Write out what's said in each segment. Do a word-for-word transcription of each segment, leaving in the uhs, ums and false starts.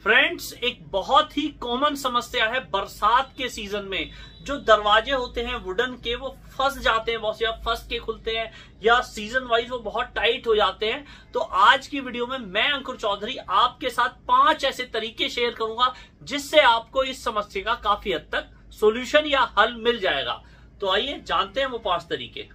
Friends, एक बहुत ही common समस्या है बरसात के सीजन में। जो दरवाजे होते हैं वुडन के, वो फंस जाते हैं, बहुत या फंस के खुलते हैं या सीजन वाइज वो बहुत टाइट हो जाते हैं। तो आज की वीडियो में मैं अंकुर चौधरी आपके साथ पांच ऐसे तरीके शेयर करूंगा जिससे आपको इस समस्या का काफी हद तक सॉल्यूशन या हल मिल जाएगा। तो आइए जानते हैं वो पांच तरीके।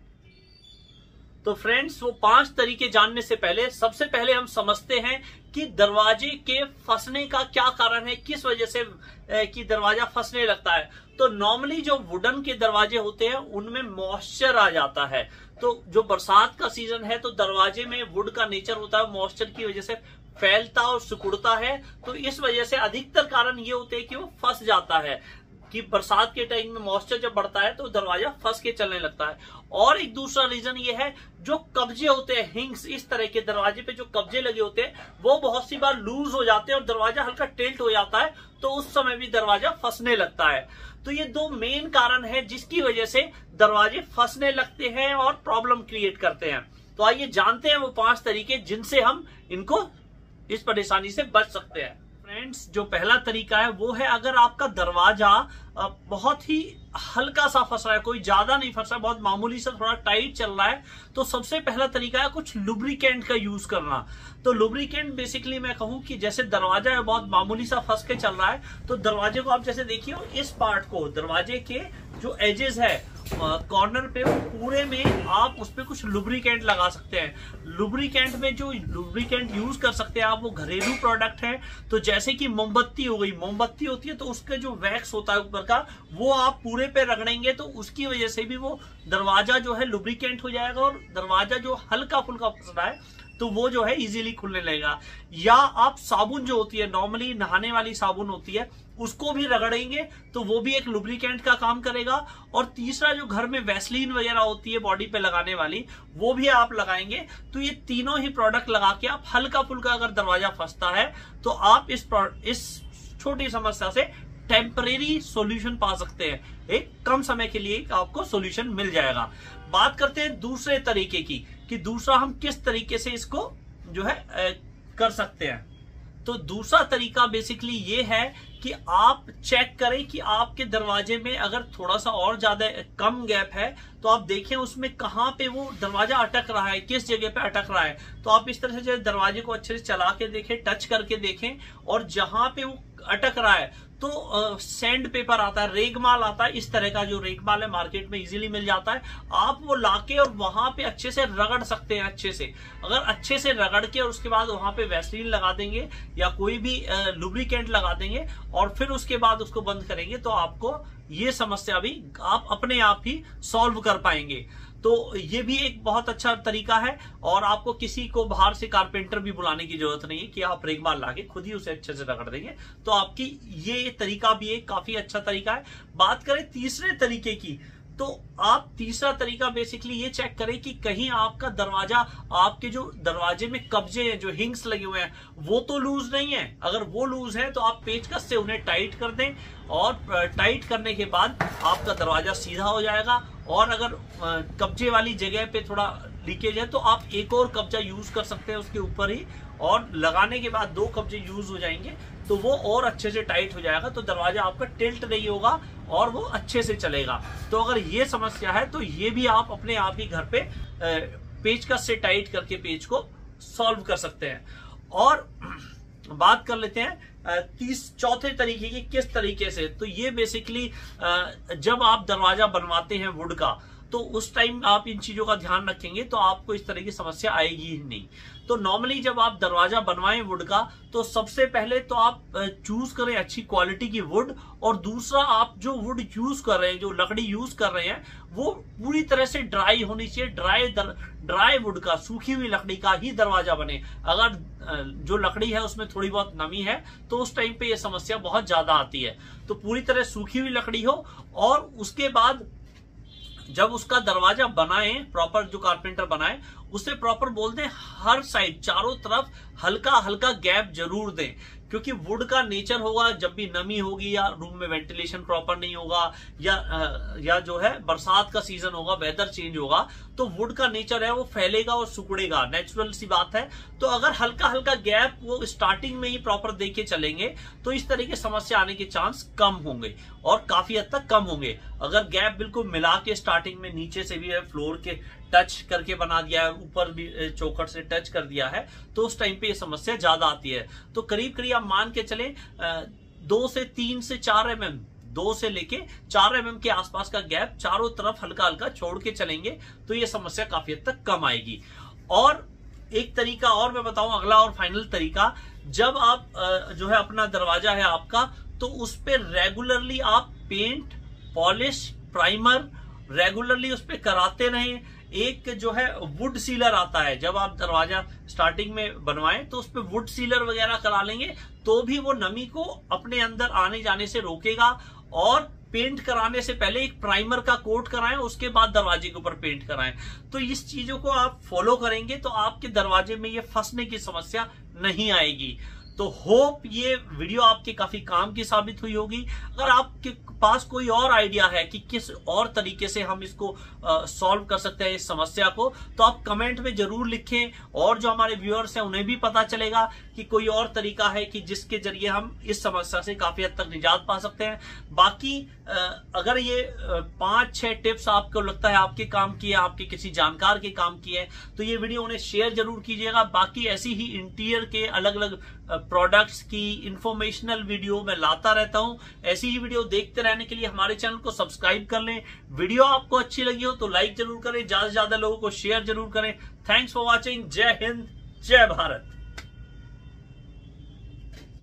तो फ्रेंड्स, वो पांच तरीके जानने से पहले सबसे पहले हम समझते हैं कि दरवाजे के फंसने का क्या कारण है, किस वजह से कि दरवाजा फंसने लगता है। तो नॉर्मली जो वुडन के दरवाजे होते हैं उनमें मॉइस्चर आ जाता है। तो जो बरसात का सीजन है तो दरवाजे में वुड का नेचर होता है, मॉइस्चर की वजह से फैलता और सिकुड़ता है। तो इस वजह से अधिकतर कारण ये होते हैं कि वो फंस जाता है कि बरसात के टाइम में मॉइस्चर जब बढ़ता है तो दरवाजा फंस के चलने लगता है। और एक दूसरा रीजन ये है, जो कब्जे होते हैं, हिंग्स, इस तरह के दरवाजे पे जो कब्जे लगे होते हैं वो बहुत सी बार लूज हो जाते हैं और दरवाजा हल्का टिल्ट हो जाता है, तो उस समय भी दरवाजा फंसने लगता है। तो ये दो मेन कारण है जिसकी वजह से दरवाजे फंसने लगते हैं और प्रॉब्लम क्रिएट करते हैं। तो आइए जानते हैं वो पांच तरीके जिनसे हम इनको इस परेशानी से बच सकते हैं। फ्रेंड्स, जो पहला तरीका है वो है, अगर आपका दरवाजा बहुत ही हल्का सा फंस रहा है, कोई ज्यादा नहीं फंस रहा है, बहुत मामूली सा थोड़ा टाइट चल रहा है, तो सबसे पहला तरीका है कुछ लुब्रिकेंट का यूज करना। तो लुब्रिकेंट बेसिकली मैं कहूं कि जैसे दरवाजा है बहुत मामूली सा फंस के चल रहा है, तो दरवाजे को आप जैसे देखिए, इस पार्ट को, दरवाजे के जो एजेस है कॉर्नर पे, वो पूरे में आप उस पे कुछ लुब्रिकेंट लगा सकते हैं। लुब्रिकेंट में जो लुब्रिकेंट यूज कर सकते हैं आप, वो घरेलू प्रोडक्ट है। तो जैसे कि मोमबत्ती हो गई, मोमबत्ती होती है तो उसका जो वैक्स होता है ऊपर का, वो आप पूरे पे रगड़ेंगे तो उसकी वजह से भी वो दरवाजा जो है लुब्रिकेंट हो जाएगा और दरवाजा जो हल्का फुल्का फंस रहा है तो वो जो है इजीली खुलने लगेगा। या आप साबुन जो होती है, नॉर्मली नहाने वाली साबुन होती है, उसको भी रगड़ेंगे तो वो भी एक लुब्रिकेंट का काम करेगा। और तीसरा, जो घर में वैसलीन वगैरह होती है बॉडी पे लगाने वाली, वो भी आप लगाएंगे। तो ये तीनों ही प्रोडक्ट लगा के आप हल्का फुल्का अगर दरवाजा फंसता है तो आप इस इस छोटी समस्या से टेम्परेरी सॉल्यूशन पा सकते हैं। एक कम समय के लिए आपको सॉल्यूशन मिल जाएगा। बात करते हैं दूसरे तरीके की, कि दूसरा हम किस तरीके से इसको जो है ए, कर सकते हैं। तो दूसरा तरीका बेसिकली ये है कि आप चेक करें कि आपके दरवाजे में अगर थोड़ा सा और ज्यादा कम गैप है तो आप देखें उसमें कहां पे वो दरवाजा अटक रहा है, किस जगह पे अटक रहा है। तो आप इस तरह से जो दरवाजे को अच्छे से चला के देखें, टच करके देखें, और जहां पे वो अटक रहा है तो सैंड पेपर आता है, रेगमाल आता है, इस तरह का जो रेगमाल है मार्केट में इजीली मिल जाता है, आप वो लाके और वहां पे अच्छे से रगड़ सकते हैं। अच्छे से अगर अच्छे से रगड़ के और उसके बाद वहां पे वैसलीन लगा देंगे या कोई भी लुब्रिकेंट लगा देंगे और फिर उसके बाद उसको बंद करेंगे तो आपको ये समस्या भी आप अपने आप ही सॉल्व कर पाएंगे। तो ये भी एक बहुत अच्छा तरीका है और आपको किसी को बाहर से कारपेंटर भी बुलाने की जरूरत नहीं है कि आप रेगमाल लाके खुद ही उसे अच्छे से रगड़ देंगे। तो आपकी ये तरीका भी एक काफी अच्छा तरीका है। बात करें तीसरे तरीके की, तो आप तीसरा तरीका बेसिकली ये चेक करें कि कहीं आपका दरवाजा, आपके जो दरवाजे में कब्जे हैं, जो हिंग्स लगे हुए हैं, वो तो लूज नहीं है। अगर वो लूज है तो आप पेचकस से उन्हें टाइट कर दें और टाइट करने के बाद आपका दरवाजा सीधा हो जाएगा। और अगर कब्जे वाली जगह पे थोड़ा लीकेज है तो आप एक और कब्जा यूज कर सकते हैं उसके ऊपर ही, और लगाने के बाद दो कब्जे यूज हो जाएंगे तो वो और अच्छे से टाइट हो जाएगा, तो दरवाजा आपका टिल्ट नहीं होगा और वो अच्छे से चलेगा। तो अगर ये समस्या है तो ये भी आप अपने आप ही घर पे पेचकस से टाइट करके पेज को सॉल्व कर सकते हैं। और बात कर लेते हैं तीस चौथे तरीके की, किस तरीके से। तो ये बेसिकली जब आप दरवाजा बनवाते हैं वुड का, तो उस टाइम आप इन चीजों का ध्यान रखेंगे तो आपको इस तरह की समस्या आएगी ही नहीं। तो नॉर्मली जब आप दरवाजा बनवाएं वुड का, तो सबसे पहले तो आप चूज करें अच्छी क्वालिटी की वुड, और दूसरा, आप जो वुड यूज कर रहे हैं, जो लकड़ी यूज कर रहे हैं, वो पूरी तरह से ड्राई होनी चाहिए। ड्राई ड्राई वुड का, सूखी हुई लकड़ी का ही दरवाजा बने। अगर जो लकड़ी है उसमें थोड़ी बहुत नमी है तो उस टाइम पे ये समस्या बहुत ज्यादा आती है। तो पूरी तरह सूखी हुई लकड़ी हो, और उसके बाद जब उसका दरवाजा बनाए, प्रॉपर जो कारपेंटर बनाए उससे प्रॉपर बोल दें हर साइड, चारों तरफ हल्का हल्का गैप जरूर दें। क्योंकि वुड का नेचर होगा, जब भी नमी होगी या रूम में वेंटिलेशन प्रॉपर नहीं होगा या या जो है बरसात का सीजन होगा, वेदर चेंज होगा, तो तो वुड का नेचर है वो फैलेगा और सिकुड़ेगा, नेचुरल सी बात है। तो अगर हल्का हल्का गैप वो स्टार्टिंग में ही प्रॉपर देके चलेंगे तो इस तरह की समस्या आने के चांस कम होंगे और काफी हद तक कम होंगे। अगर गैप बिल्कुल मिला के स्टार्टिंग में नीचे से भी है फ्लोर के टच करके बना दिया है, ऊपर भी चौखट से टच कर दिया है, तो उस टाइम पे ये समस्या ज्यादा आती है। तो करीब करीब आप मान के चले दो से तीन से चार एम एम दो से लेके चार एम एम के आसपास का गैप चारों तरफ हल्का हल्का छोड़ के चलेंगे तो ये समस्या काफी हद तक कम आएगी। और एक तरीका और मैं बताऊं, अगला और फाइनल तरीका, जब आप जो है अपना दरवाजा है आपका, तो उस पर रेगुलरली आप पेंट, पॉलिश, प्राइमर रेगुलरली उस पर कराते रहें। एक जो है वुड सीलर आता है, जब आप दरवाजा स्टार्टिंग में बनवाएं तो उस पर वुड सीलर वगैरह करा लेंगे तो भी वो नमी को अपने अंदर आने जाने से रोकेगा। और पेंट कराने से पहले एक प्राइमर का कोट कराएं, उसके बाद दरवाजे के ऊपर पेंट कराएं। तो इस चीजों को आप फॉलो करेंगे तो आपके दरवाजे में ये फंसने की समस्या नहीं आएगी। तो होप ये वीडियो आपके काफी काम की साबित हुई होगी। अगर आपके पास कोई और आइडिया है कि किस और तरीके से हम इसको सॉल्व कर सकते हैं इस समस्या को, तो आप कमेंट में जरूर लिखें और जो हमारे व्यूअर्स हैं उन्हें भी पता चलेगा कि कोई और तरीका है कि जिसके जरिए हम इस समस्या से काफी हद तक निजात पा सकते हैं। बाकी अगर ये पांच छह टिप्स आपको लगता है आपके काम की है, आपके किसी जानकार के काम की है, तो ये वीडियो उन्हें शेयर जरूर कीजिएगा। बाकी ऐसी ही इंटीरियर के अलग अलग प्रोडक्ट्स की इंफॉर्मेशनल वीडियो मैं लाता रहता हूं। ऐसी ही वीडियो देखते रहने के लिए हमारे चैनल को सब्सक्राइब कर लें। वीडियो आपको अच्छी लगी हो तो लाइक जरूर करें, ज्यादा से ज्यादा लोगों को शेयर जरूर करें। Thanks for watching. जय हिंद, जय भारत।